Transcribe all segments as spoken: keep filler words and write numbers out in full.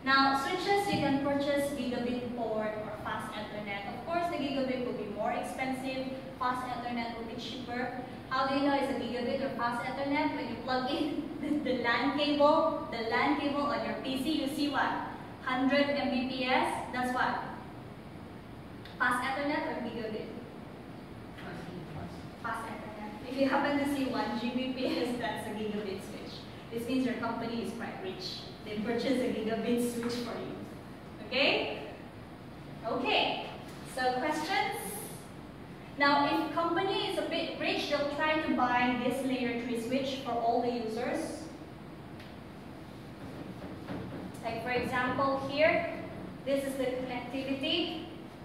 Now, switches, you can purchase gigabit port or fast Ethernet. Of course, the gigabit will be more expensive. Fast Ethernet will be cheaper. How do you know it's a gigabit or fast Ethernet? When you plug in the LAN cable, the LAN cable on your P C, you see what? one hundred megabits per second. That's what? Fast Ethernet or gigabit? Fast Ethernet. If you happen to see one gigabit per second, that's a gigabit switch. This means your company is quite rich. They purchase a gigabit switch for you. Okay? Okay. So questions? Now, if company is a bit rich, they'll try to buy this layer three switch for all the users. Like for example here, this is the connectivity.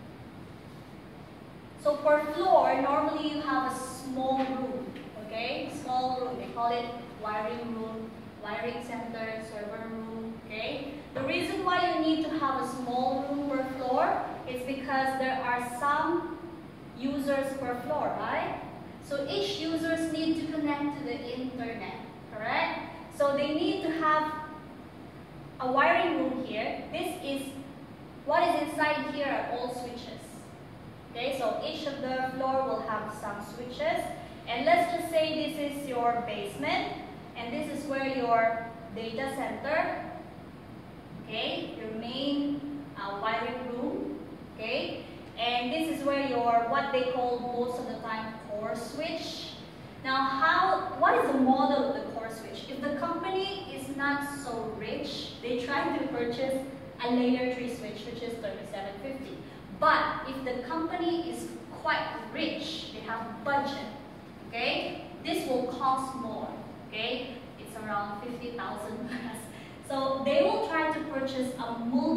So per floor, normally you have a small room. Okay? Small room. They call it wiring room, wiring center, server room. Okay? The reason why you need to have a small room per floor is because there are some users per floor, right? So each users need to connect to the internet, correct? So they need to have a wiring room here. This is what is inside here are all switches. Okay, so each of the floor will have some switches. And let's just say this is your basement and this is where your data center, okay, your main uh, wiring room, okay, and this is where your what they call most of the time core switch. Now, how? What is the model of the core switch? If the company is not so rich, they try to purchase a layer three switch, which is thirty-seven fifty. But if the company is quite rich, they have budget, okay, this will cost more, okay. It's around fifty thousand plus. So they will try to purchase a multi